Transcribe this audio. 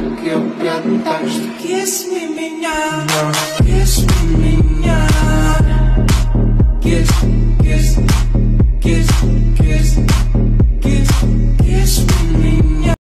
я пьян, так что кисни меня, кисни меня. Kiss, kiss, kiss, kiss.